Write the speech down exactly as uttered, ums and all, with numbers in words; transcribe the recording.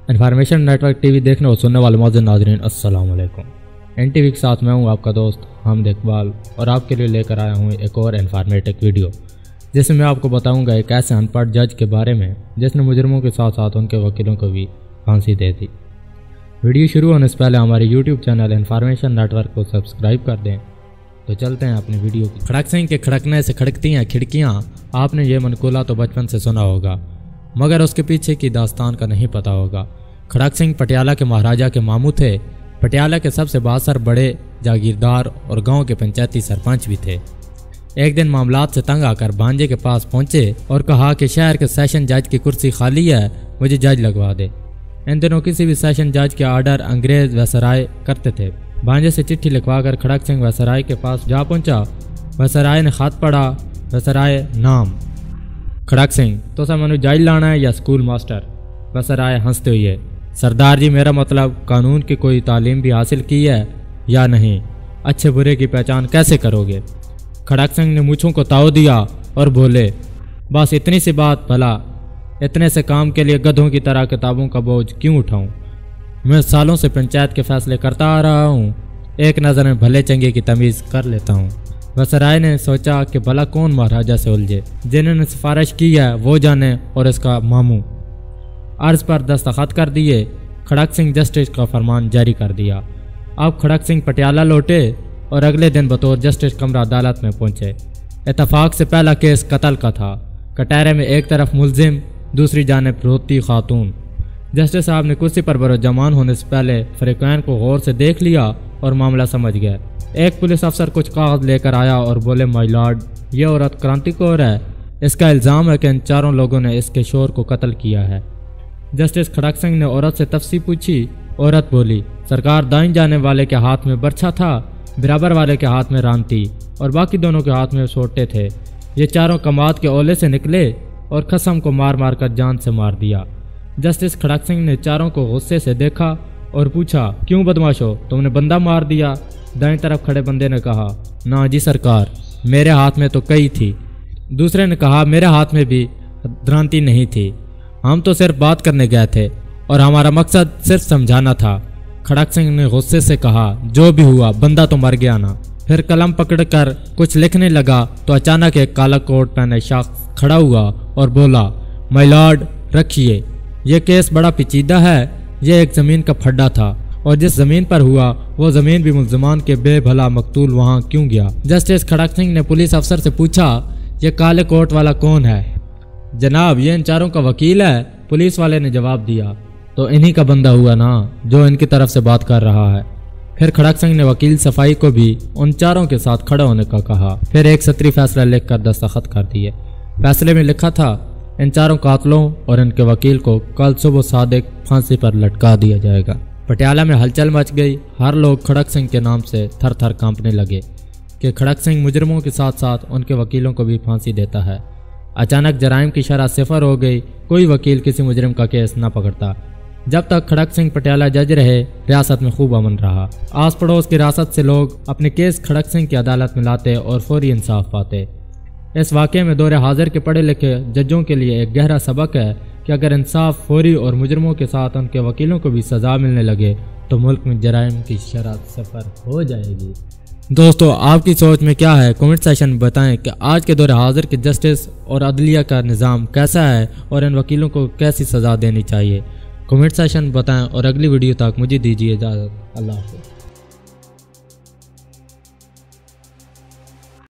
Information network TV देखने और सुनने वाले मौजूद नाज़रीन अस्सलाम वालेकुम। एन टीवी के साथ मैं हूं आपका दोस्त हमद इकबाल और आपके लिए लेकर आया हूं एक और इन्फॉर्मेटिव वीडियो, जिसमें मैं आपको बताऊंगा एक ऐसे अनपढ़ जज के बारे में जिसने मुजरिमों के साथ साथ उनके वकीलों को भी फांसी दे दी। वीडियो शुरू होने से पहले हमारे यूट्यूब चैनल इन्फॉर्मेशन नेटवर्क को सब्सक्राइब कर दें। तो चलते हैं अपनी वीडियो की। खड़क सिंह के खड़कने से खड़कती हैं खिड़कियाँ, आपने ये मनकूला तो बचपन से सुना होगा, मगर उसके पीछे की दास्तान का नहीं पता होगा। खड़क सिंह पटियाला के महाराजा के मामू थे। पटियाला के सबसे बासर बड़े जागीरदार और गांव के पंचायती सरपंच भी थे। एक दिन मामलात से तंग आकर भांजे के पास पहुंचे और कहा कि शहर के सेशन जज की कुर्सी खाली है, मुझे जज लगवा दे। इन दिनों किसी भी सेशन जज के आर्डर अंग्रेज वसराय करते थे। भांजे से चिट्ठी लिखवाकर खड़क सिंह वसराय के पास जा पहुंचा। वसराय ने खत पढ़ा। वसराय नाम खड़क सिंह, तो सब मनु जज लाना है या स्कूल मास्टर? वसराय हंसते हुए, सरदार जी मेरा मतलब कानून की कोई तालीम भी हासिल की है या नहीं, अच्छे बुरे की पहचान कैसे करोगे? खड़क सिंह ने मूंछों को ताव दिया और बोले, बस इतनी सी बात, भला इतने से काम के लिए गधों की तरह किताबों का बोझ क्यों उठाऊं? मैं सालों से पंचायत के फैसले करता आ रहा हूँ, एक नज़र में भले चंगे की तमीज़ कर लेता हूँ। वसराय ने सोचा कि भला कौन महाराजा से उलझे, जिन्होंने सिफारिश की है वो जाने और इसका मामू। अर्ज पर दस्तखत कर दिए। खड़क सिंह जस्टिस का फरमान जारी कर दिया। अब खड़क सिंह पटियाला लौटे और अगले दिन बतौर जस्टिस कमरा अदालत में पहुंचे। इतफाक से पहला केस कत्ल का था। कटहरे में एक तरफ मुलजिम, दूसरी जानिब रोती खातून। जस्टिस साहब ने कुर्सी पर बरोजमान होने से पहले फरीकैन को गौर से देख लिया और मामला समझ गए। एक पुलिस अफसर कुछ कागज लेकर आया और बोले, माय लॉर्ड, ये औरत क्रांतिकौर है, इसका इल्ज़ाम है कि इन चारों लोगों ने इसके शोर को कत्ल किया है। जस्टिस खड़क सिंह ने औरत से तफसील पूछी। औरत बोली, सरकार, दाईं जाने वाले के हाथ में बर्छा था, बराबर वाले के हाथ में रानती और बाकी दोनों के हाथ में सोटे थे। ये चारों कमाद के ओले से निकले और कसम को मार मार कर जान से मार दिया। जस्टिस खड़क सिंह ने चारों को गुस्से से देखा और पूछा, क्यों बदमाशो, तुमने बंदा मार दिया? दाईं तरफ खड़े बंदे ने कहा, ना जी सरकार, मेरे हाथ में तो कई थी। दूसरे ने कहा, मेरे हाथ में भी द्रांति नहीं थी, हम तो सिर्फ बात करने गए थे और हमारा मकसद सिर्फ समझाना था। खड़क सिंह ने गुस्से से कहा, जो भी हुआ, बंदा तो मर गया ना। फिर कलम पकड़कर कुछ लिखने लगा तो अचानक एक काला कोट पहने शख्स खड़ा हुआ और बोला, माय लॉर्ड, रखिए, यह केस बड़ा पेचीदा है। यह एक जमीन का फड्डा था और जिस जमीन पर हुआ वो जमीन भी मुल्जिमान के बेभला मकतूल वहां क्यों गया? जस्टिस खड़क सिंह ने पुलिस अफसर से पूछा, यह काले कोट वाला कौन है? जनाब, ये इन चारों का वकील है, पुलिस वाले ने जवाब दिया। तो इन्हीं का बंदा हुआ ना, जो इनकी तरफ से बात कर रहा है। फिर खड़क सिंह ने वकील सफाई को भी उन चारों के साथ खड़े होने का कहा। फिर एक सत्री फैसला लिखकर दस्तखत कर दिए। फैसले में लिखा था, इन चारों कातलों और इनके वकील को कल सुबह सादिक फांसी पर लटका दिया जाएगा। पटियाला में हलचल मच गई। हर लोग खड़क सिंह के नाम से थर थर कांपने लगे कि खड़क सिंह मुजरिमों के साथ साथ उनके वकीलों को भी फांसी देता है। अचानक जराइम की शरह सिफर हो गई। कोई वकील किसी मुजरिम का केस न पकड़ता। जब तक खड़क सिंह पटियाला जज रहे, रियासत में खूब अमन रहा। आस पड़ोस की रियासत से लोग अपने केस खड़क सिंह की अदालत में लाते और फौरी इंसाफ पाते। इस वाक़े में दौरे हाजिर के पढ़े लिखे जजों के लिए एक गहरा सबक है कि अगर इंसाफ फौरी और मुजरिमों के साथ उनके वकीलों को भी सज़ा मिलने लगे तो मुल्क में जराइम की शरह सिफर हो जाएगी। दोस्तों, आपकी सोच में क्या है? कमेंट सेशन में बताएं कि आज के दौर हाजिर के जस्टिस और अदलिया का निज़ाम कैसा है और इन वकीलों को कैसी सज़ा देनी चाहिए। कमेंट सेशन में बताएं और अगली वीडियो तक मुझे दीजिए इजाज़त। अल्लाह हाफ़िज़।